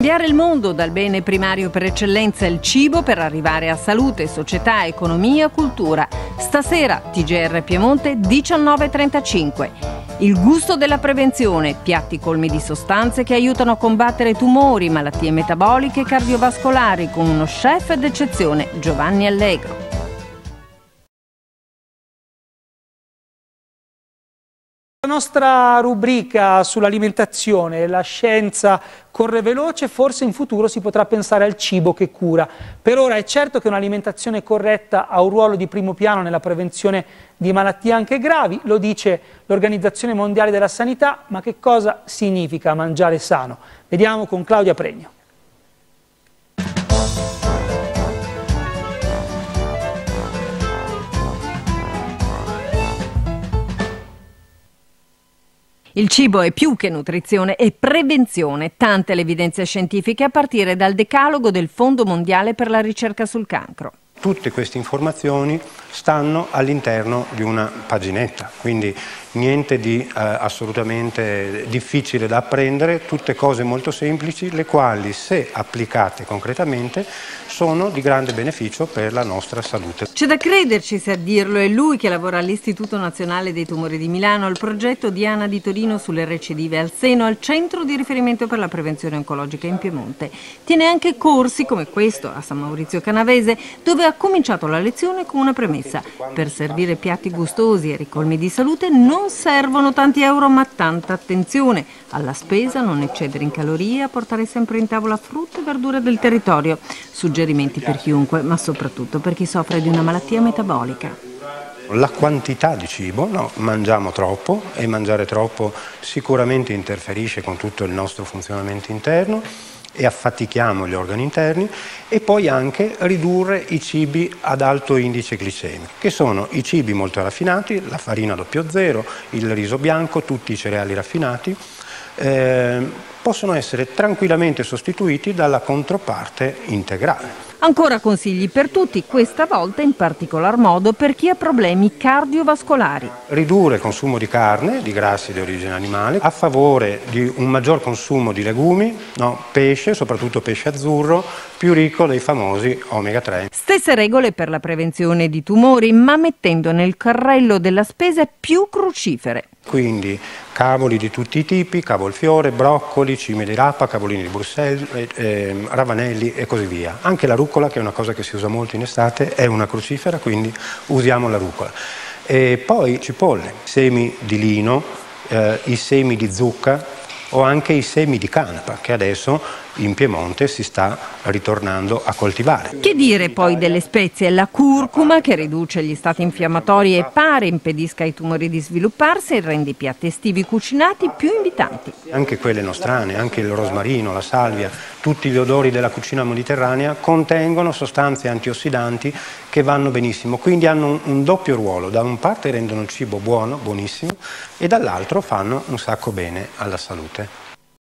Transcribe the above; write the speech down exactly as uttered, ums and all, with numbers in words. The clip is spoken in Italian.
Cambiare il mondo dal bene primario per eccellenza, il cibo, per arrivare a salute, società, economia, cultura. Stasera T G R Piemonte diciannove e trentacinque. Il gusto della prevenzione, piatti colmi di sostanze che aiutano a combattere tumori, malattie metaboliche e cardiovascolari, con uno chef d'eccezione, Giovanni Allegro. La nostra rubrica sull'alimentazione, la scienza corre veloce, forse in futuro si potrà pensare al cibo che cura. Per ora è certo che un'alimentazione corretta ha un ruolo di primo piano nella prevenzione di malattie anche gravi, lo dice l'Organizzazione Mondiale della Sanità, ma che cosa significa mangiare sano? Vediamo con Claudia Pregno. Il cibo è più che nutrizione, è prevenzione, tante le evidenze scientifiche a partire dal decalogo del Fondo Mondiale per la Ricerca sul Cancro. Tutte queste informazioni stanno all'interno di una paginetta, quindi niente di eh, assolutamente difficile da apprendere, tutte cose molto semplici, le quali, se applicate concretamente, sono di grande beneficio per la nostra salute. C'è da crederci se a dirlo, è lui che lavora all'Istituto Nazionale dei Tumori di Milano, al progetto Diana di Torino sulle recidive al seno, al centro di riferimento per la prevenzione oncologica in Piemonte. Tiene anche corsi come questo a San Maurizio Canavese, dove ha cominciato la lezione con una premessa: per servire piatti gustosi e ricolmi di salute non servono tanti euro ma tanta attenzione alla spesa, non eccedere in calorie, a portare sempre in tavola frutta e verdure del territorio. Suggerimenti per chiunque, ma soprattutto per chi soffre di una malattia metabolica. La quantità di cibo, no, mangiamo troppo e mangiare troppo sicuramente interferisce con tutto il nostro funzionamento interno e affatichiamo gli organi interni, e poi anche ridurre i cibi ad alto indice glicemico, che sono i cibi molto raffinati, la farina doppio zero, il riso bianco, tutti i cereali raffinati, eh, possono essere tranquillamente sostituiti dalla controparte integrale. Ancora consigli per tutti, questa volta in particolar modo per chi ha problemi cardiovascolari. Ridurre il consumo di carne, di grassi di origine animale, a favore di un maggior consumo di legumi, no, pesce, soprattutto pesce azzurro, più ricco dei famosi omega tre. Stesse regole per la prevenzione di tumori, ma mettendo nel carrello della spesa più crucifere. Quindi cavoli di tutti i tipi, cavolfiore, broccoli, cime di rapa, cavolini di Bruxelles, eh, eh, ravanelli e così via. Anche la rucola, che è una cosa che si usa molto in estate, è una crucifera, quindi usiamo la rucola. E poi cipolle, semi di lino, eh, i semi di zucca o anche i semi di canapa, che adesso in Piemonte si sta ritornando a coltivare. Che dire poi delle spezie? La curcuma, che riduce gli stati infiammatori e pare impedisca ai tumori di svilupparsi, e rende i piatti estivi cucinati più invitanti. Anche quelle nostrane, anche il rosmarino, la salvia, tutti gli odori della cucina mediterranea contengono sostanze antiossidanti che vanno benissimo, quindi hanno un, un doppio ruolo: da una parte rendono il cibo buono, buonissimo, e dall'altro fanno un sacco bene alla salute.